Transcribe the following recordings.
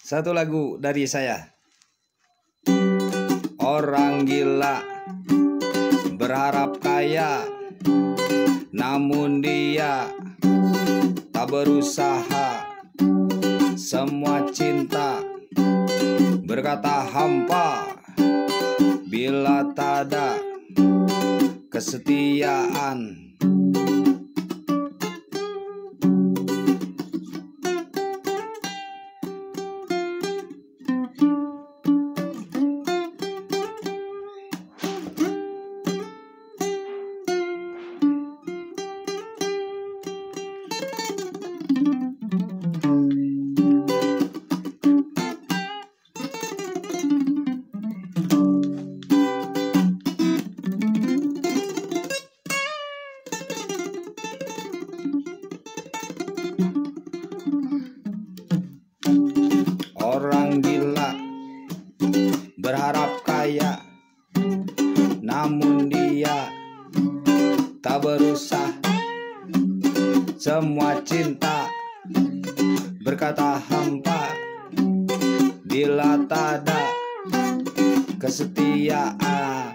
Satu lagu dari saya. Orang gila berharap kaya, namun dia tak berusaha. Semua cinta berkata hampa bila tak ada kesetiaan. Orang gila berharap kaya, namun dia tak berusaha. Semua cinta berkata hampa bila tak ada kesetiaan.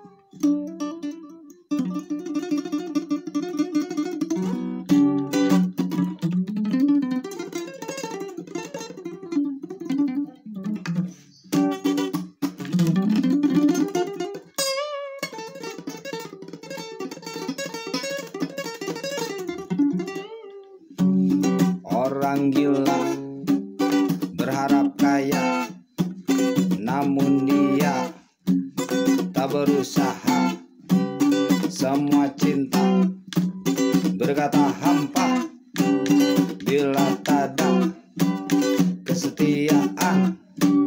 Orang gila berharap kaya, namun dia tak berusaha. Semua cinta berkata hampa bila tak ada kesetiaan.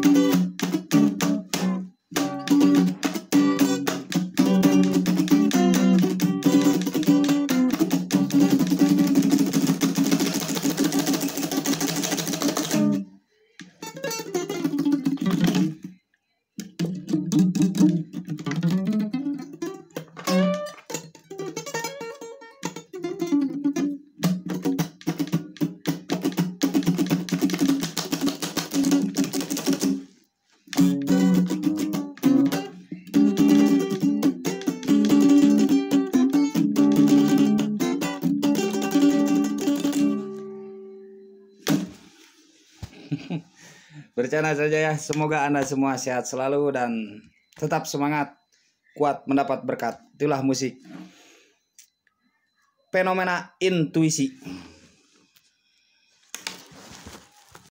Bercanda saja ya. Semoga Anda semua sehat selalu dan tetap semangat, kuat mendapat berkat. Itulah musik. Fenomena intuisi.